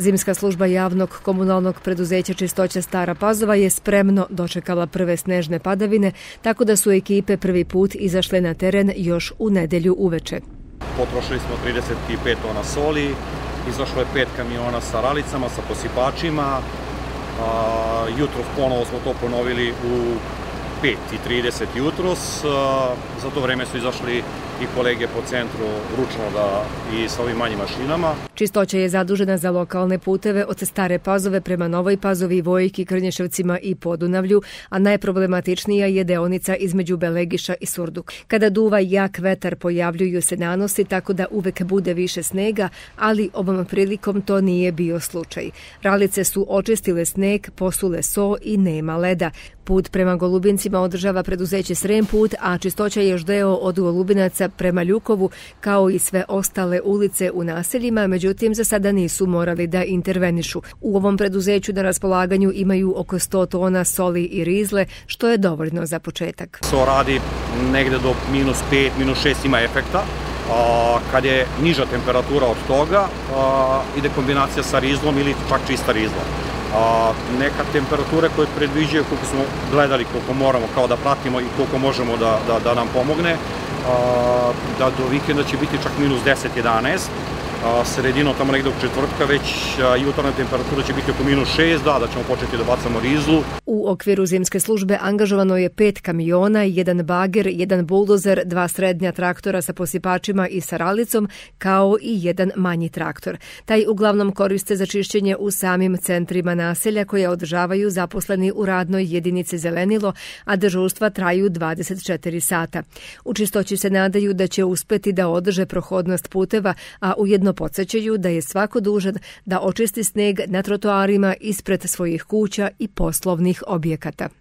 Zimska služba javnog komunalnog preduzeća Čistoća Stara Pazova je spremno dočekala prve snežne padavine, tako da su ekipe prvi put izašle na teren još u nedelju uveče. Potrošili smo 35 tona soli, izašlo je 5 kamiona sa ralicama, sa posipačima. Jutro ponovo smo to ponovili u 5:30 jutros. Za to vreme su izašli i kolege po centru ručno i sa ovim manjim mašinama. Čistoća je zadužena za lokalne puteve od Stare Pazove prema Novoj Pazovi, Vojki, Krnješevcima i Podunavlju, a najproblematičnija je deonica između Belegiša i Surduk. Kada duva jak vetar pojavljuju se nanosi, tako da uvek bude više snega, ali ovom prilikom to nije bio slučaj. Ralice su očistile sneg, posule so i nema leda. Put prema Golubincima održava preduzeće Srem put, a Čistoća je još deo od Golubinaca prema Ljukovu, kao i sve ostale ulice u naseljima, međutim za sada nisu morali da intervenišu. U ovom preduzeću na raspolaganju imaju oko 100 tona soli i rizle, što je dovoljno za početak. So radi negde do -5, -6 ima efekta. Kad je niža temperatura od toga, ide kombinacija sa rizlom ili čak čista rizla. Neka temperature koje predviđaju, koliko smo gledali, koliko moramo kao da pratimo i koliko možemo da nam pomogne, da do vikenda će biti čak -10-11, sredinom tamo negde u četvrtka već jutarnja temperatura će biti oko -6, da ćemo početi da bacamo rizlu. U okviru zimske službe angažovano je 5 kamiona, 1 bager, 1 buldozer, 2 srednja traktora sa posipačima i sa ralicom, kao i 1 manji traktor. Taj uglavnom koriste za čišćenje u samim centrima naselja koje održavaju zaposleni u radnoj jedinici Zelenilo, a dežurstva traju 24 sata. U Čistoći se nadaju da će uspeti da održe prohodnost puteva, a ujedno podsećaju da je svako dužan da očisti sneg na trotoarima ispred svojih kuća i poslovnih objekata.